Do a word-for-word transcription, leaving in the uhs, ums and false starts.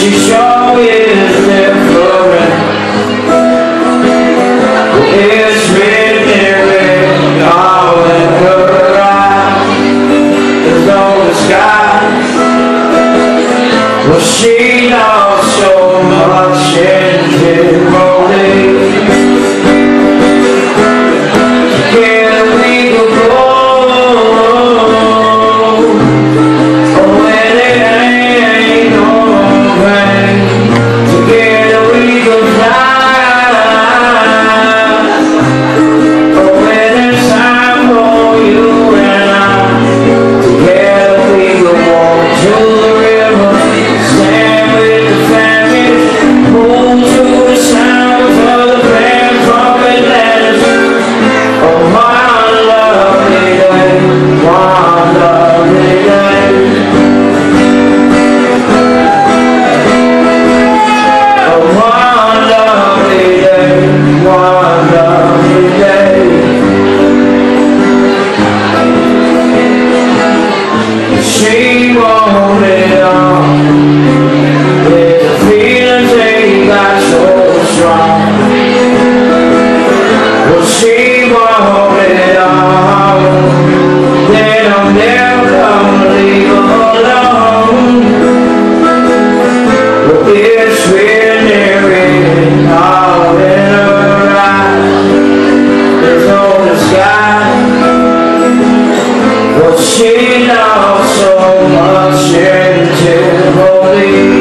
she sure is different. It's written in all in her eyes. There's no disguise. Well, she knows so much in holy. Together we could go. Oh, when it ain't no pain. Together we could fly. Oh, when there's time for you and I. Together we could walk to the river. Stand with the family. Move to the sounds of the band trumpet letters. Oh, one lovely day, one lovely day. Oh, one lovely day, one lovely day. She wanted it all. With the feelings they got so strong. Well, she wanted it all. Then I'm never gonna leave her alone. Well, it's written all in her eyes. There's no disguise. Well, she knows so much into holy.